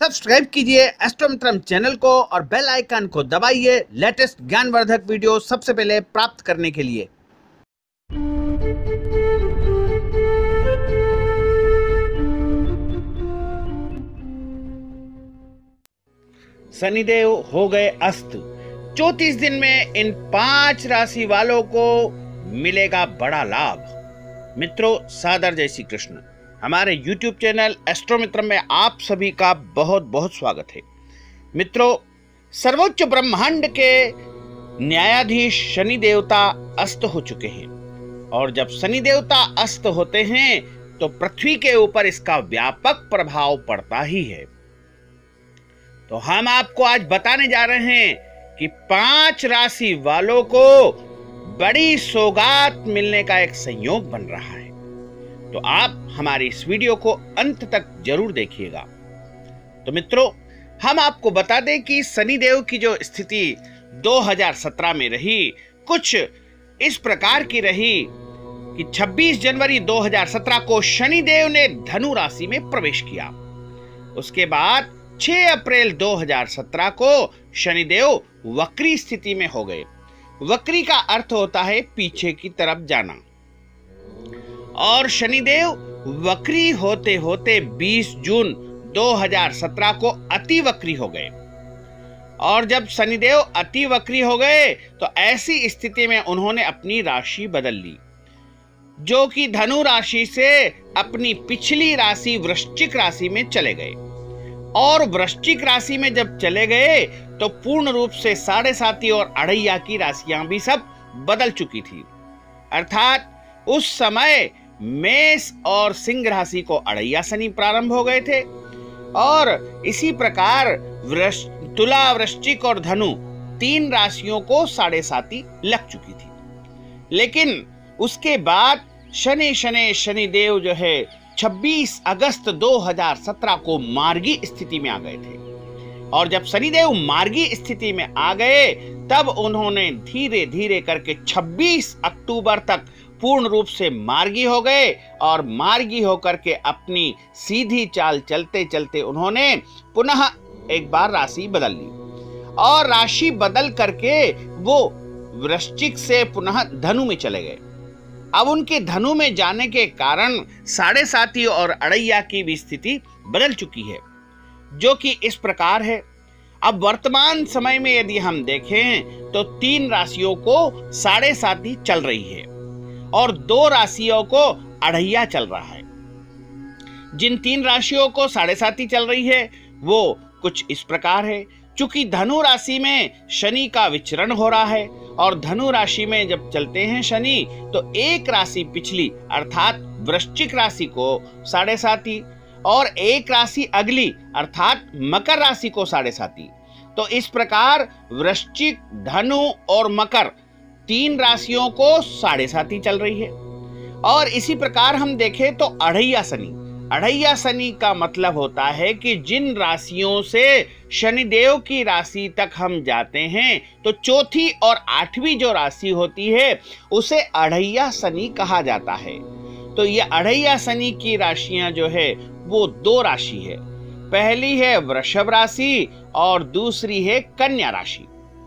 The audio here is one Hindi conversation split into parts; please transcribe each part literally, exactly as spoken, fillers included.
सब्सक्राइब कीजिए एस्ट्रोमित्रम चैनल को और बेल आइकन को दबाइए लेटेस्ट ज्ञानवर्धक वीडियो सबसे पहले प्राप्त करने के लिए। शनिदेव हो गए अस्त। चौंतीस दिन में इन पांच राशि वालों को मिलेगा बड़ा लाभ। मित्रों, सादर जय श्री कृष्ण। हमारे यूट्यूब चैनल एस्ट्रोमित्रम में आप सभी का बहुत बहुत स्वागत है। मित्रों, सर्वोच्च ब्रह्मांड के न्यायाधीश शनि देवता अस्त हो चुके हैं और जब शनि देवता अस्त होते हैं तो पृथ्वी के ऊपर इसका व्यापक प्रभाव पड़ता ही है। तो हम आपको आज बताने जा रहे हैं कि पांच राशि वालों को बड़ी सौगात मिलने का एक संयोग बन रहा है। तो आप हमारी इस वीडियो को अंत तक जरूर देखिएगा। तो मित्रों, हम आपको बता दें कि शनिदेव की जो स्थिति दो हज़ार सत्रह में रही कुछ इस प्रकार की रही कि छब्बीस जनवरी दो हज़ार सत्रह को शनिदेव ने धनु राशि में प्रवेश किया। उसके बाद छह अप्रैल दो हज़ार सत्रह को शनिदेव वक्री स्थिति में हो गए। वक्री का अर्थ होता है पीछे की तरफ जाना, और शनिदेव वक्री होते होते बीस जून दो हज़ार सत्रह को अति वक्री हो गए। और जब शनिदेव अति वक्री हो गए तो ऐसी स्थिति में उन्होंने अपनी राशि बदल ली, जो कि धनु राशि से अपनी पिछली राशि वृश्चिक राशि में चले गए। और वृश्चिक राशि में जब चले गए तो पूर्ण रूप से साढ़े साती और अढ़ैया की राशियां भी सब बदल चुकी थी। अर्थात उस समय मेष और सिंह राशि को अढ़ैया शनि प्रारंभ हो गए थे और इसी प्रकार वृष तुला, वृश्चिक और धनु तीन राशियों को साढ़े साती लग चुकी थी। लेकिन उसके बाद शनि शनि शनिदेव जो है छब्बीस अगस्त दो हज़ार सत्रह को मार्गी स्थिति में आ गए थे। और जब शनिदेव मार्गी स्थिति में आ गए तब उन्होंने धीरे धीरे करके छब्बीस अक्टूबर तक पूर्ण रूप से मार्गी हो गए और मार्गी होकर के अपनी सीधी चाल चलते चलते उन्होंने पुनः एक बार राशि बदल ली और राशि बदल करके वो वृश्चिक से पुनः धनु में चले गए। अब उनके धनु में जाने के कारण साढ़े साती और अढ़ैया की भी स्थिति बदल चुकी है, जो कि इस प्रकार है। अब वर्तमान समय में यदि हम देखें तो तीन राशियों को साढ़े साती चल रही है और दो राशियों को अढ़ैया चल रहा है। जिन तीन राशियों को साढ़े साती चल रही है वो कुछ इस प्रकार है। चूंकि धनु राशि में शनि का विचरण हो रहा है और धनु राशि में जब चलते हैं शनि तो एक राशि पिछली अर्थात वृश्चिक राशि को साढ़े साती और एक राशि अगली अर्थात मकर राशि को साढ़े साती। तो इस प्रकार वृश्चिक, धनु और मकर तीन राशियों को साढ़े साती चल रही है। और इसी प्रकार हम देखें तो अढ़ैया शनि अढ़ैया शनि का मतलब होता है कि जिन राशियों से शनिदेव की राशि तक हम जाते हैं तो चौथी और आठवीं जो राशि होती है उसे अढ़ैया शनि कहा जाता है। तो ये अढ़ैया शनि की राशियां जो है वो दो राशि है। पहली है वृषभ राशि और दूसरी है कन्या राशि।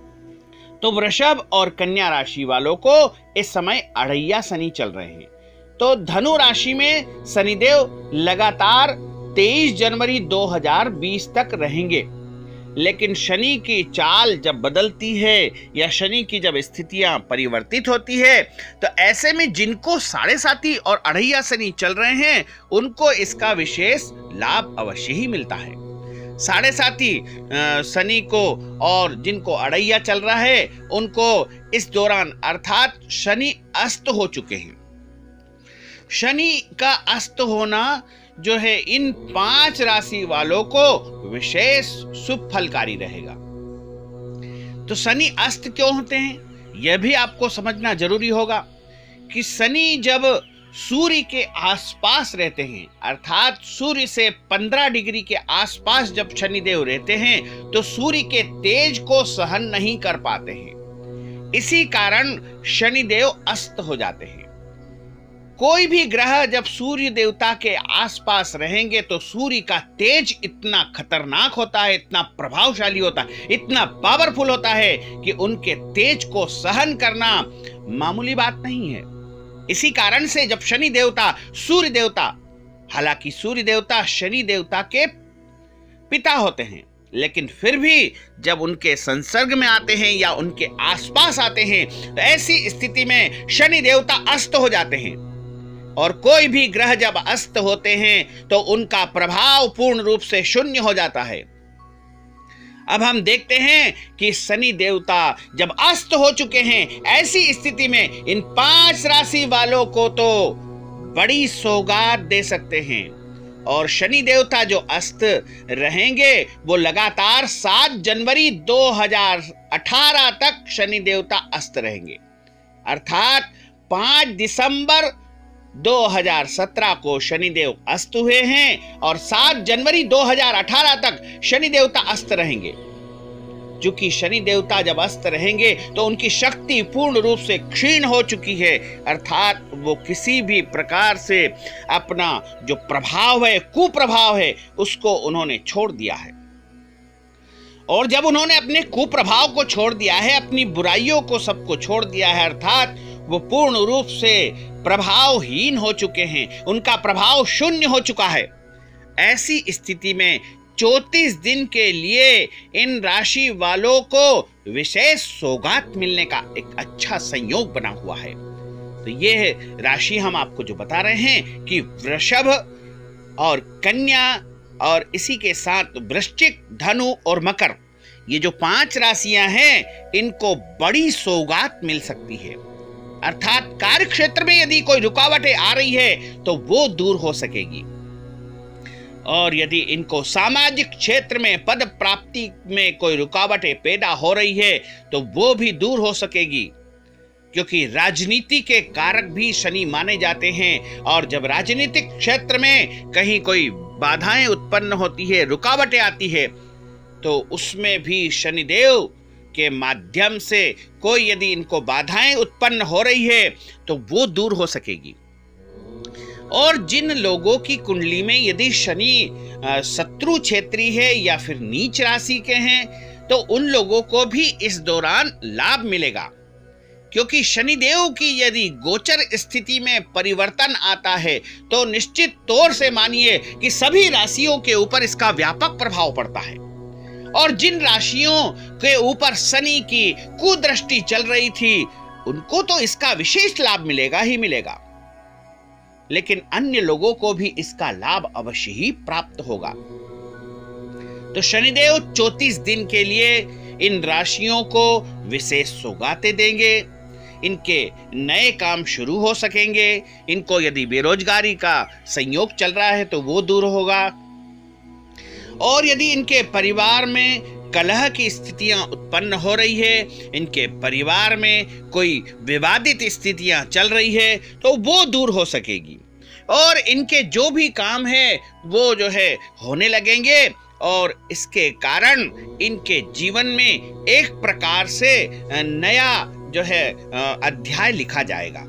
तो वृषभ और कन्या राशि वालों को इस समय अढ़ैया शनि चल रहे हैं। तो धनु राशि में शनिदेव लगातार तेईस जनवरी दो हज़ार बीस तक रहेंगे। लेकिन शनि की चाल जब बदलती है या शनि की जब स्थितियां परिवर्तित होती है तो ऐसे में जिनको साढ़े साती और अढ़ैया शनि चल रहे हैं उनको इसका विशेष लाभ अवश्य ही मिलता है। साढ़े साती शनि को और जिनको अढ़ैया चल रहा है उनको इस दौरान अर्थात शनि अस्त हो चुके हैं। शनि का अस्त होना जो है इन पांच राशि वालों को विशेष शुभ फलकारी रहेगा। तो शनि अस्त क्यों होते हैं यह भी आपको समझना जरूरी होगा कि शनि जब सूर्य के आसपास रहते हैं अर्थात सूर्य से पंद्रह डिग्री के आसपास जब शनिदेव रहते हैं तो सूर्य के तेज को सहन नहीं कर पाते हैं। इसी कारण शनिदेव अस्त हो जाते हैं। कोई भी ग्रह जब सूर्य देवता के आसपास रहेंगे तो सूर्य का तेज इतना खतरनाक होता है, इतना प्रभावशाली होता है, इतना पावरफुल होता है कि उनके तेज को सहन करना मामूली बात नहीं है। इसी कारण से जब शनि देवता, सूर्य देवता, हालांकि सूर्य देवता शनि देवता के पिता होते हैं, लेकिन फिर भी जब उनके संसर्ग में आते हैं या उनके आसपास आते हैं तो ऐसी स्थिति में शनि देवता अस्त हो जाते हैं। और कोई भी ग्रह जब अस्त होते हैं तो उनका प्रभाव पूर्ण रूप से शून्य हो जाता है। अब हम देखते हैं कि शनि देवता जब अस्त हो चुके हैं, ऐसी स्थिति में इन पांच राशि वालों को तो बड़ी सौगात दे सकते हैं। और शनि देवता जो अस्त रहेंगे वो लगातार सात जनवरी दो हज़ार अठारह तक शनि देवता अस्त रहेंगे, अर्थात पांच दिसंबर दो हज़ार सत्रह को शनिदेव अस्त हुए हैं और सात जनवरी दो हज़ार अठारह तक शनि देवता अस्त रहेंगे। क्योंकि शनि देवता जब अस्त रहेंगे तो उनकी शक्ति पूर्ण रूप से क्षीण हो चुकी है, अर्थात वो किसी भी प्रकार से अपना जो प्रभाव है, कुप्रभाव है, उसको उन्होंने छोड़ दिया है। और जब उन्होंने अपने कुप्रभाव को छोड़ दिया है, अपनी बुराइयों को सबको छोड़ दिया है, अर्थात वो पूर्ण रूप से प्रभावहीन हो चुके हैं, उनका प्रभाव शून्य हो चुका है। ऐसी स्थिति में चौंतीस दिन के लिए इन राशि वालों को विशेष सौगात मिलने का एक अच्छा संयोग बना हुआ है। तो ये राशि हम आपको जो बता रहे हैं कि वृषभ और कन्या और इसी के साथ वृश्चिक, धनु और मकर, ये जो पांच राशियां हैं, इनको बड़ी सौगात मिल सकती है। अर्थात कार्य क्षेत्र में यदि कोई रुकावटें आ रही है तो वो दूर हो सकेगी, और यदि इनको सामाजिक क्षेत्र में पद प्राप्ति में कोई रुकावटें पैदा हो रही है तो वो भी दूर हो सकेगी। क्योंकि राजनीति के कारक भी शनि माने जाते हैं, और जब राजनीतिक क्षेत्र में कहीं कोई बाधाएं उत्पन्न होती है, रुकावटें आती है, तो उसमें भी शनिदेव के माध्यम से कोई यदि इनको बाधाएं उत्पन्न हो रही है तो वो दूर हो सकेगी। और जिन लोगों की कुंडली में यदि शनि शत्रु क्षेत्री है या फिर नीच राशि के हैं तो उन लोगों को भी इस दौरान लाभ मिलेगा। क्योंकि शनिदेव की यदि गोचर स्थिति में परिवर्तन आता है तो निश्चित तौर से मानिए कि सभी राशियों के ऊपर इसका व्यापक प्रभाव पड़ता है। और जिन राशियों के ऊपर शनि की कुदृष्टि चल रही थी उनको तो इसका विशेष लाभ मिलेगा ही मिलेगा, लेकिन अन्य लोगों को भी इसका लाभ अवश्य ही प्राप्त होगा। तो शनिदेव चौंतीस दिन के लिए इन राशियों को विशेष सौगातें देंगे, इनके नए काम शुरू हो सकेंगे, इनको यदि बेरोजगारी का संयोग चल रहा है तो वो दूर होगा, और यदि इनके परिवार में कलह की स्थितियां उत्पन्न हो रही है, इनके परिवार में कोई विवादित स्थितियां चल रही है तो वो दूर हो सकेगी, और इनके जो भी काम है वो जो है होने लगेंगे, और इसके कारण इनके जीवन में एक प्रकार से नया जो है अध्याय लिखा जाएगा।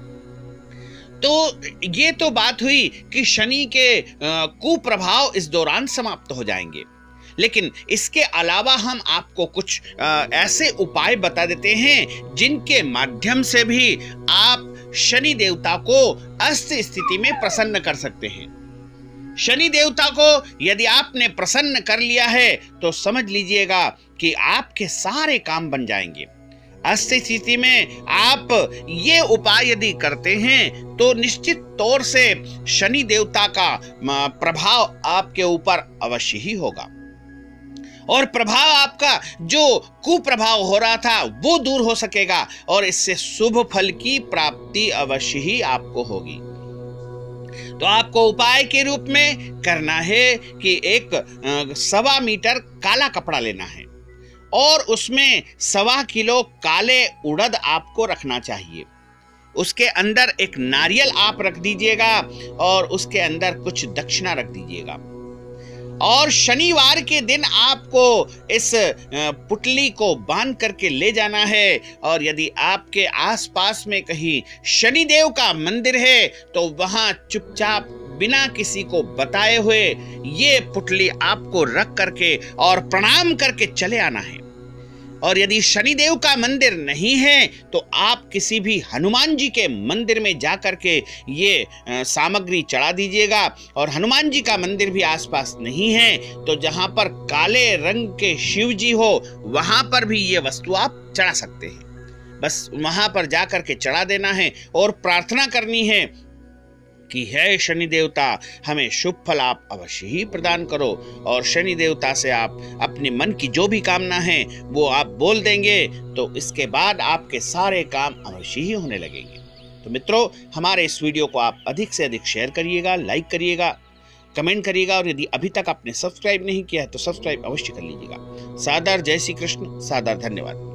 तो ये तो बात हुई कि शनि के कुप्रभाव इस दौरान समाप्त हो जाएंगे, लेकिन इसके अलावा हम आपको कुछ ऐसे उपाय बता देते हैं जिनके माध्यम से भी आप शनि देवता को अस्त स्थिति में प्रसन्न कर सकते हैं। शनि देवता को यदि आपने प्रसन्न कर लिया है तो समझ लीजिएगा कि आपके सारे काम बन जाएंगे। अस्त स्थिति में आप ये उपाय यदि करते हैं तो निश्चित तौर से शनि देवता का प्रभाव आपके ऊपर अवश्य ही होगा, और प्रभाव आपका जो कुप्रभाव हो रहा था वो दूर हो सकेगा, और इससे शुभ फल की प्राप्ति अवश्य ही आपको होगी। तो आपको उपाय के रूप में करना है कि एक सवा मीटर काला कपड़ा लेना है, और उसमें सवा किलो काले उड़द आपको रखना चाहिए। उसके अंदर एक नारियल आप रख दीजिएगा और उसके अंदर कुछ दक्षिणा रख दीजिएगा। और शनिवार के दिन आपको इस पुतली को बांध करके ले जाना है। और यदि आपके आसपास में कहीं शनिदेव का मंदिर है तो वहां चुपचाप बिना किसी को बताए हुए ये पुतली आपको रख करके और प्रणाम करके चले आना है। और यदि शनिदेव का मंदिर नहीं है तो आप किसी भी हनुमान जी के मंदिर में जाकर के ये सामग्री चढ़ा दीजिएगा। और हनुमान जी का मंदिर भी आसपास नहीं है तो जहां पर काले रंग के शिव जी हो वहां पर भी ये वस्तु आप चढ़ा सकते हैं। बस वहां पर जाकर के चढ़ा देना है और प्रार्थना करनी है कि हे शनि देवता, हमें शुभ फल आप अवश्य ही प्रदान करो। और शनि देवता से आप अपने मन की जो भी कामना है वो आप बोल देंगे तो इसके बाद आपके सारे काम अवश्य ही होने लगेंगे। तो मित्रों, हमारे इस वीडियो को आप अधिक से अधिक शेयर करिएगा, लाइक करिएगा, कमेंट करिएगा और यदि अभी तक आपने सब्सक्राइब नहीं किया है तो सब्सक्राइब अवश्य कर लीजिएगा। सादर जय श्री कृष्ण, सादर धन्यवाद।